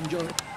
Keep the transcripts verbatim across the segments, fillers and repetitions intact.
Buongiorno.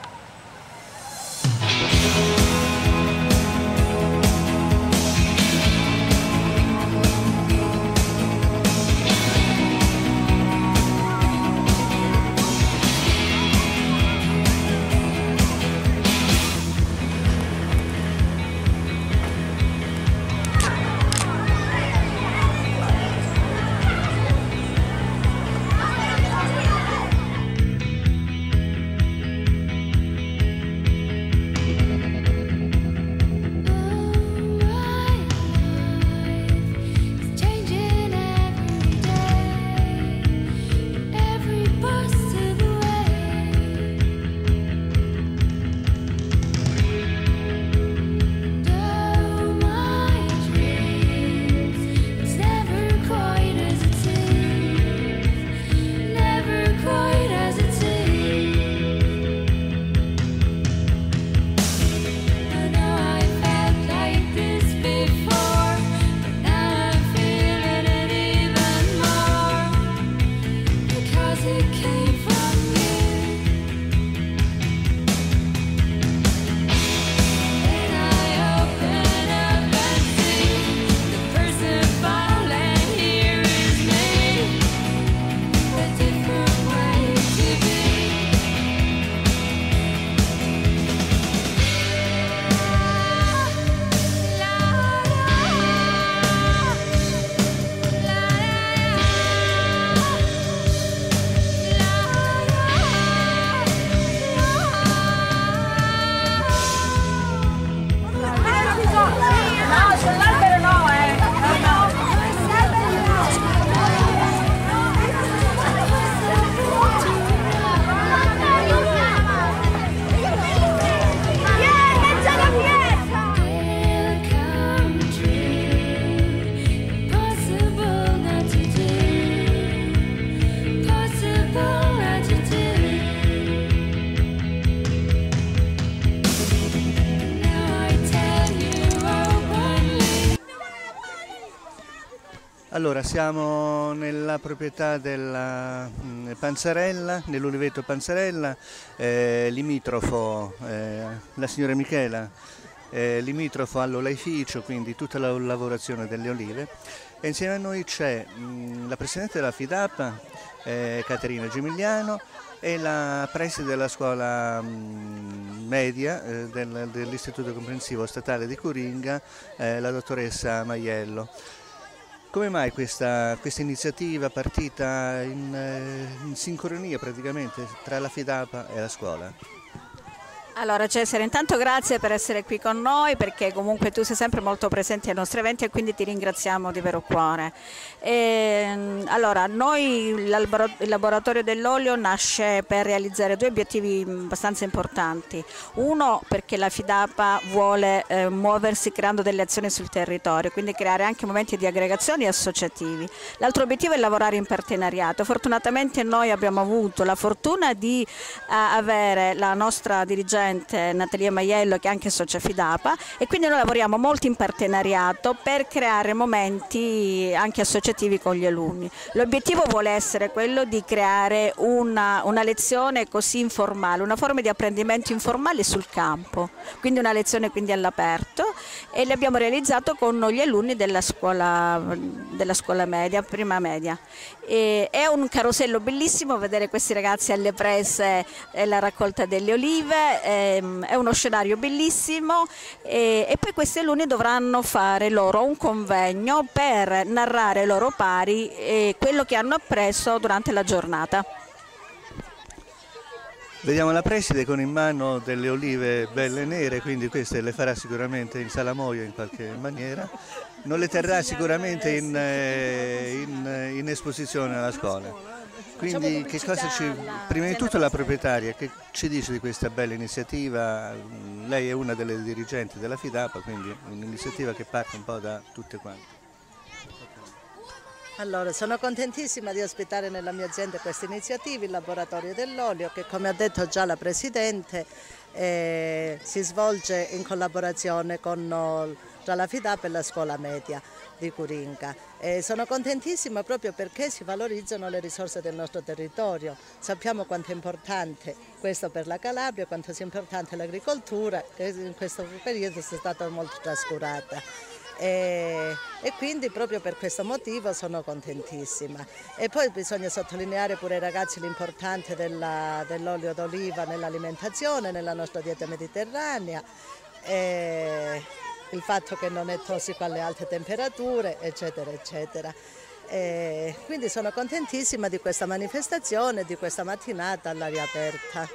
Allora, siamo nella proprietà della Panzarella, nell'Uliveto Panzarella, eh, limitrofo, eh, la signora Michela, eh, limitrofo all'olaificio, quindi tutta la lavorazione delle olive. E insieme a noi c'è la Presidente della FIDAPA, eh, Caterina Gimigliano, e la preside della scuola mh, media eh, del, dell'Istituto Comprensivo Statale di Coringa, eh, la dottoressa Maiello. Come mai questa, questa iniziativa partita in, in sincronia praticamente tra la FIDAPA e la scuola? Allora Cesare, intanto grazie per essere qui con noi, perché comunque tu sei sempre molto presente ai nostri eventi e quindi ti ringraziamo di vero cuore. E, allora, noi il laboratorio dell'olio nasce per realizzare due obiettivi abbastanza importanti. Uno, perché la FIDAPA vuole eh, muoversi creando delle azioni sul territorio, quindi creare anche momenti di aggregazioni associativi. L'altro obiettivo è lavorare in partenariato. Fortunatamente noi abbiamo avuto la fortuna di eh, avere la nostra dirigente Natalia Maiello, che è anche socia FIDAPA, e quindi noi lavoriamo molto in partenariato per creare momenti anche associativi con gli alunni. L'obiettivo vuole essere quello di creare una, una lezione così informale, una forma di apprendimento informale sul campo, quindi una lezione quindi all'aperto, e l'abbiamo realizzato con gli alunni della scuola, della scuola media, prima media. E è un carosello bellissimo vedere questi ragazzi alle prese e la raccolta delle olive. È uno scenario bellissimo, e, e poi questi alunni dovranno fare loro un convegno per narrare ai loro pari eh, quello che hanno appreso durante la giornata. Vediamo la preside con in mano delle olive belle nere, quindi queste le farà sicuramente in salamoio in qualche maniera, non le terrà sicuramente in, in, in esposizione alla scuola. Quindi che cosa ci, prima di tutto la proprietaria, che ci dice di questa bella iniziativa? Lei è una delle dirigenti della FIDAPA, quindi un'iniziativa che parte un po' da tutte quante. Allora, sono contentissima di ospitare nella mia azienda questa iniziativa, il laboratorio dell'olio, che come ha detto già la Presidente eh, si svolge in collaborazione con tra la FIDAP e la scuola media di Curinca. E sono contentissima proprio perché si valorizzano le risorse del nostro territorio. Sappiamo quanto è importante questo per la Calabria, quanto sia importante l'agricoltura, che in questo periodo è stata molto trascurata. E, e quindi proprio per questo motivo sono contentissima. E poi bisogna sottolineare pure ai ragazzi l'importanza dell'olio d'oliva nell'alimentazione, nella nostra dieta mediterranea, e il fatto che non è tossico alle alte temperature, eccetera, eccetera. E quindi sono contentissima di questa manifestazione, di questa mattinata all'aria aperta.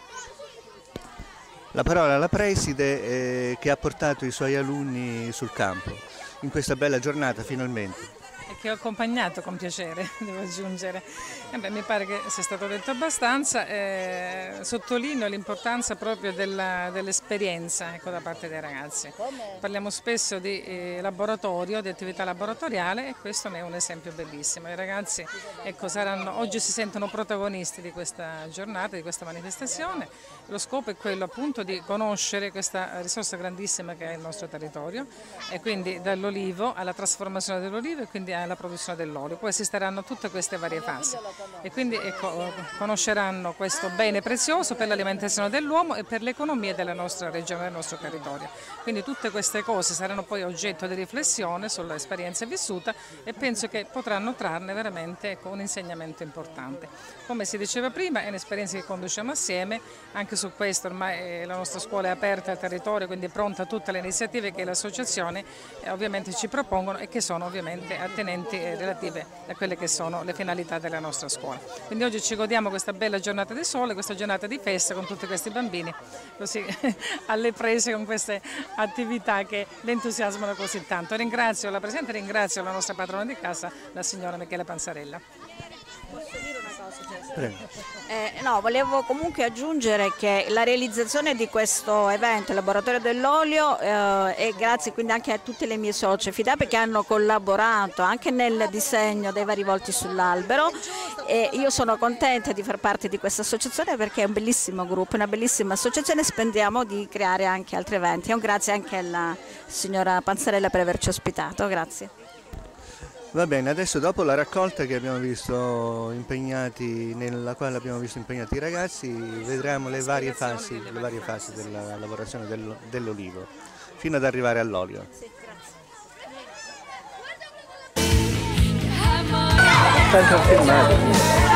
La parola alla preside eh, che ha portato i suoi alunni sul campo in questa bella giornata finalmente. E che ho accompagnato con piacere, devo aggiungere. Eh beh, mi pare che sia stato detto abbastanza. Eh, sottolineo l'importanza proprio dell'esperienza, ecco, da parte dei ragazzi. Parliamo spesso di eh, laboratorio, di attività laboratoriale, e questo ne è un esempio bellissimo. I ragazzi, ecco, saranno, oggi si sentono protagonisti di questa giornata, di questa manifestazione. Lo scopo è quello appunto di conoscere questa risorsa grandissima che è il nostro territorio, e quindi dall'olivo alla trasformazione dell'olivo e quindi alla produzione dell'olio. Poi assisteranno a tutte queste varie fasi e quindi ecco, conosceranno questo bene prezioso per l'alimentazione dell'uomo e per l'economia della nostra regione, del nostro territorio. Quindi tutte queste cose saranno poi oggetto di riflessione sull'esperienza vissuta, e penso che potranno trarne veramente, ecco, un insegnamento importante. Come si diceva prima, è un'esperienza che conduciamo assieme. Anche su questo ormai la nostra scuola è aperta al territorio, quindi è pronta a tutte le iniziative che le associazioni eh, ovviamente ci propongono, e che sono ovviamente attenenti e relative a quelle che sono le finalità della nostra scuola. Quindi oggi ci godiamo questa bella giornata di sole, questa giornata di festa con tutti questi bambini così alle prese con queste attività che li entusiasmano così tanto. Ringrazio la Presidente, ringrazio la nostra padrona di casa, la signora Michela Panzarella. Posso dire una cosa, eh, no, volevo comunque aggiungere che la realizzazione di questo evento, il laboratorio dell'olio, eh, è grazie quindi anche a tutte le mie socie FIDAP che hanno collaborato anche nel disegno dei vari volti sull'albero, e io sono contenta di far parte di questa associazione perché è un bellissimo gruppo, una bellissima associazione, e spendiamo di creare anche altri eventi. Un grazie anche alla signora Panzarella per averci ospitato, grazie. Va bene, adesso dopo la raccolta che abbiamo visto impegnati, nella quale abbiamo visto impegnati i ragazzi, vedremo le varie fasi, le varie fasi della lavorazione dell'olivo, fino ad arrivare all'olio. Sì, grazie. Tanto filmato.